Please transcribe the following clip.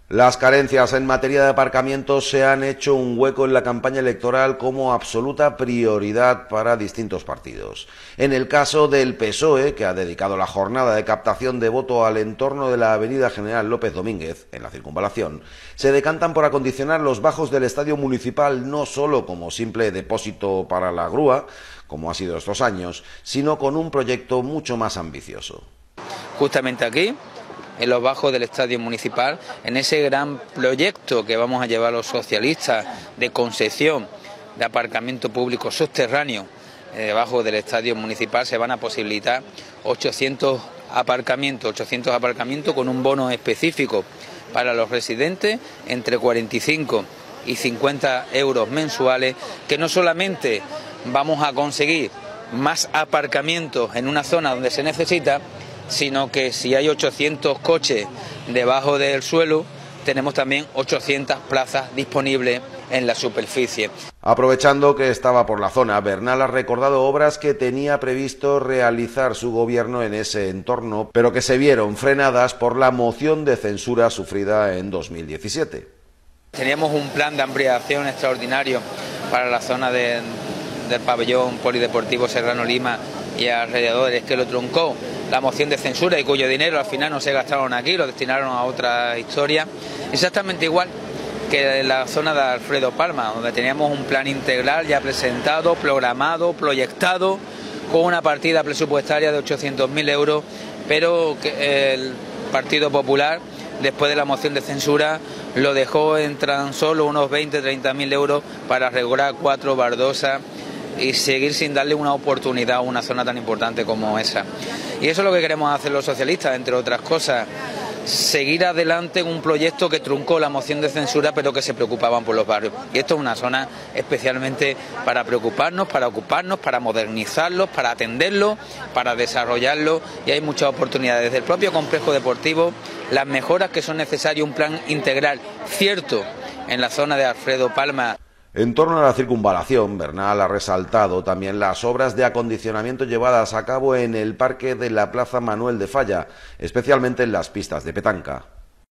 Las carencias en materia de aparcamientos se han hecho un hueco en la campaña electoral como absoluta prioridad para distintos partidos. En el caso del PSOE, que ha dedicado la jornada de captación de voto al entorno de la avenida General López Domínguez, en la Circunvalación, se decantan por acondicionar los bajos del estadio municipal no solo como simple depósito para la grúa, como ha sido estos años, sino con un proyecto mucho más ambicioso. Justamente aquí, en los bajos del estadio municipal, en ese gran proyecto que vamos a llevar los socialistas de concesión de aparcamiento público subterráneo debajo del estadio municipal, se van a posibilitar 800 aparcamientos con un bono específico para los residentes entre 45 y 50 euros mensuales, que no solamente vamos a conseguir más aparcamientos en una zona donde se necesita, sino que si hay 800 coches debajo del suelo, tenemos también 800 plazas disponibles en la superficie. Aprovechando que estaba por la zona, Bernal ha recordado obras que tenía previsto realizar su gobierno en ese entorno, pero que se vieron frenadas por la moción de censura sufrida en 2017. Teníamos un plan de ampliación extraordinario para la zona del pabellón polideportivo Serrano Lima y alrededores, que lo truncó la moción de censura y cuyo dinero al final no se gastaron aquí, lo destinaron a otra historia. Exactamente igual que en la zona de Alfredo Palma, donde teníamos un plan integral ya presentado, programado, proyectado, con una partida presupuestaria de 800.000 euros, pero que el Partido Popular, después de la moción de censura, lo dejó en tan solo unos 20-30.000 euros para regular 4 baldosas y seguir sin darle una oportunidad a una zona tan importante como esa. Y eso es lo que queremos hacer los socialistas, entre otras cosas, seguir adelante en un proyecto que truncó la moción de censura, pero que se preocupaban por los barrios. Y esto es una zona especialmente para preocuparnos, para ocuparnos, para modernizarlos, para atenderlos, para desarrollarlos, y hay muchas oportunidades. Desde el propio complejo deportivo, las mejoras que son necesarias, un plan integral cierto en la zona de Alfredo Palma. En torno a la circunvalación, Bernal ha resaltado también las obras de acondicionamiento llevadas a cabo en el parque de la Plaza Manuel de Falla, especialmente en las pistas de petanca.